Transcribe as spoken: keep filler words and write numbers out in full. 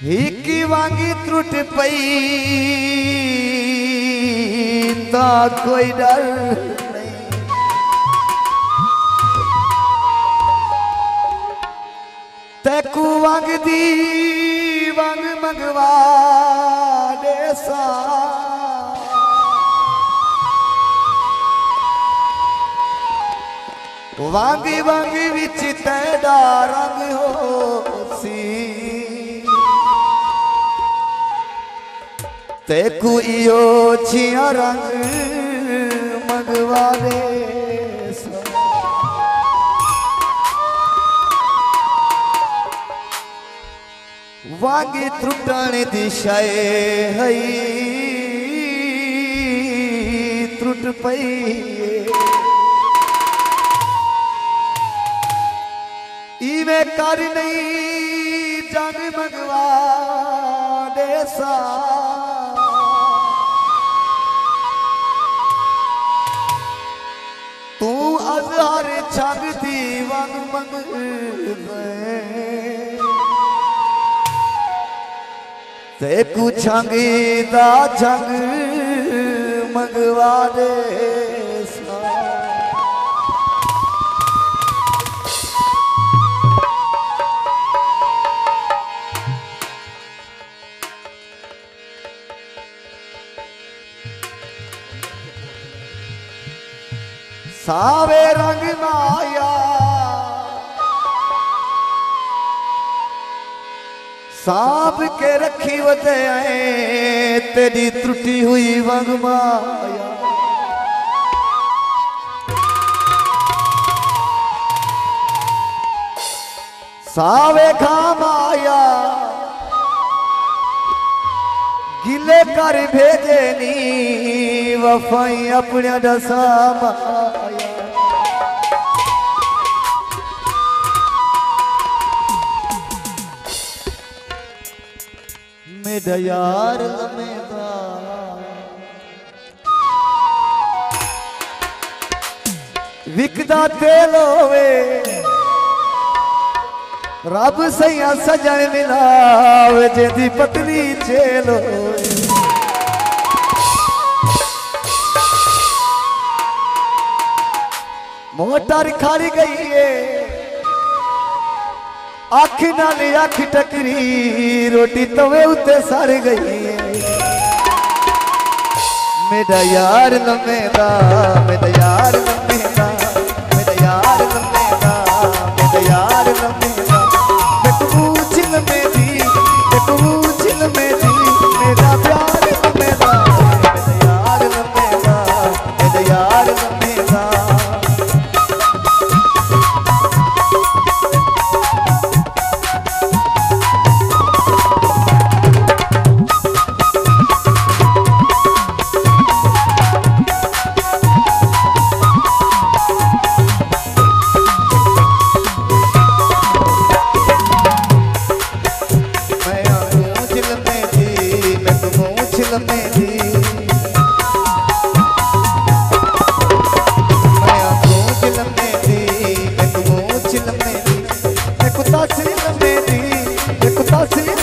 Hicky वांगी त्रुट पई ता कोई डर नहीं। तैकू वांग दी वांग मंगवा दे सा वांगी वांगी विच तेरा रंग हो सी तेकू इयो छिया रंग मंगवा दे वांगी त्रुटण दिशाए हई त्रुट पई इवे कर नहीं जंग मंगवा दे सा तू अजहर छगती वंग मंग ते कुछ दा छंग मंगवा दे सा। सावे रंग माया सांप के रखी वते आए तेरी त्रुटी हुई वंग माया। सावे खा माया गिले कर भेजे नी वफाई अपने दसा माया। मेरा यार लमेदा विकदा तेल होवे रब सैया सजन मिलावे जेदी पतली चेल होवे। मोटर खड़ गई है आख नाल आख टकरी रोटी तवे उत्ते सड़ गई है। मेरा यार लमेदा मेरा यार लमेदा मेरा यार लमेदा मेरा यार लमेदा बेकबूच लमेदी बेकबूच लमेदी मेरा प्यार लमेदा मेरा यार लमेदा मेरा यार लमेदा। See